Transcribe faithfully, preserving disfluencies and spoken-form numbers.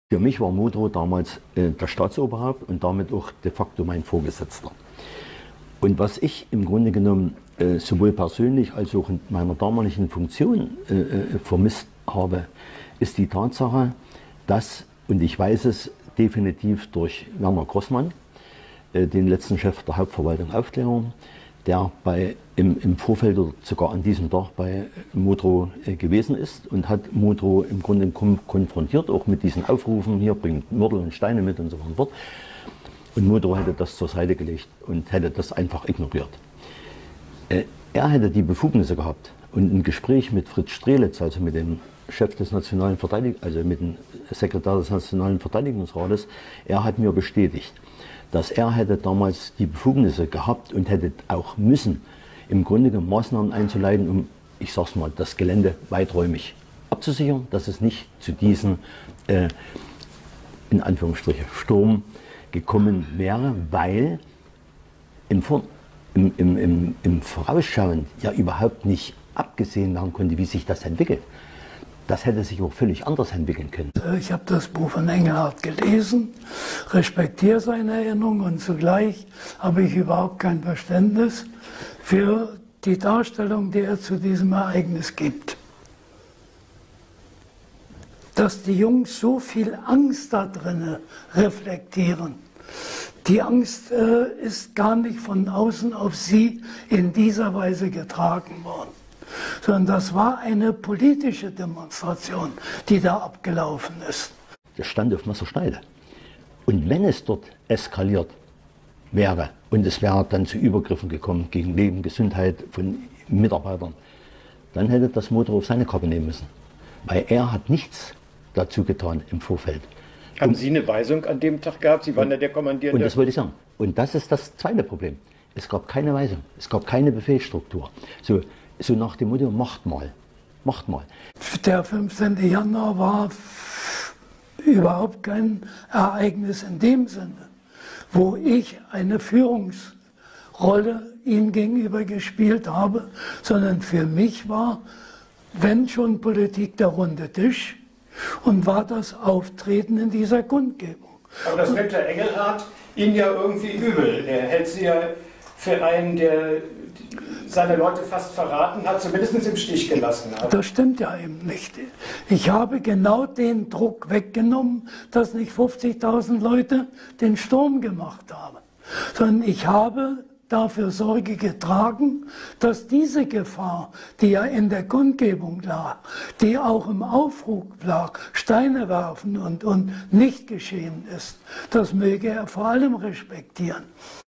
Für mich war Mudro damals äh, der Staatsoberhaupt und damit auch de facto mein Vorgesetzter. Und was ich im Grunde genommen äh, sowohl persönlich als auch in meiner damaligen Funktion äh, äh, vermisst habe, ist die Tatsache, dass, und ich weiß es definitiv durch Werner Grossmann, äh, den letzten Chef der Hauptverwaltung Aufklärung, der bei, im, im Vorfeld oder sogar an diesem Tag bei Mudro äh, gewesen ist und hat Mudro im Grunde kom konfrontiert, auch mit diesen Aufrufen, hier bringt Mörtel und Steine mit und so fort. Und Mudro hätte das zur Seite gelegt und hätte das einfach ignoriert. Äh, er hätte die Befugnisse gehabt und ein Gespräch mit Fritz Strelitz, also mit dem Chef des Nationalen Verteidigungs, also mit dem Sekretär des Nationalen Verteidigungsrates, er hat mir bestätigt, dass er hätte damals die Befugnisse gehabt und hätte auch müssen, im Grunde genommen Maßnahmen einzuleiten, um, ich sag's mal, das Gelände weiträumig abzusichern, dass es nicht zu diesem, äh, in Anführungsstriche, Sturm gekommen wäre, weil im, Vor im, im, im, im Vorausschauen ja überhaupt nicht abgesehen werden konnte, wie sich das entwickelt. Das hätte sich auch völlig anders entwickeln können. Ich habe das Buch von Engelhardt gelesen, respektiere seine Erinnerung und zugleich habe ich überhaupt kein Verständnis für die Darstellung, die er zu diesem Ereignis gibt. Dass die Jungs so viel Angst da drin reflektieren. Die Angst äh, ist gar nicht von außen auf sie in dieser Weise getragen worden, sondern das war eine politische Demonstration, die da abgelaufen ist. Das stand auf Messerschneide. Und wenn es dort eskaliert wäre und es wäre dann zu Übergriffen gekommen gegen Leben, Gesundheit von Mitarbeitern, dann hätte das Mudro auf seine Kappe nehmen müssen. Weil er hat nichts dazu getan im Vorfeld. Haben Sie eine Weisung an dem Tag gehabt? Sie waren ja der Kommandierende. Und das wollte ich sagen. Und das ist das zweite Problem. Es gab keine Weisung, es gab keine Befehlsstruktur. So, so nach dem Motto, macht mal, macht mal. Der fünfzehnte Januar war überhaupt kein Ereignis in dem Sinne, wo ich eine Führungsrolle ihm gegenüber gespielt habe, sondern für mich war, wenn schon Politik, der runde Tisch und war das Auftreten in dieser Kundgebung. Aber das nimmt Herr Engelhardt Ihnen ja irgendwie übel. Er hält Sie ja für einen, der seine Leute fast verraten hat, zumindest im Stich gelassen hat. Das stimmt ja eben nicht. Ich habe genau den Druck weggenommen, dass nicht fünfzigtausend Leute den Sturm gemacht haben, sondern ich habe dafür Sorge getragen, dass diese Gefahr, die ja in der Kundgebung lag, die auch im Aufruf lag, Steine werfen und, und nicht geschehen ist, das möge er vor allem respektieren.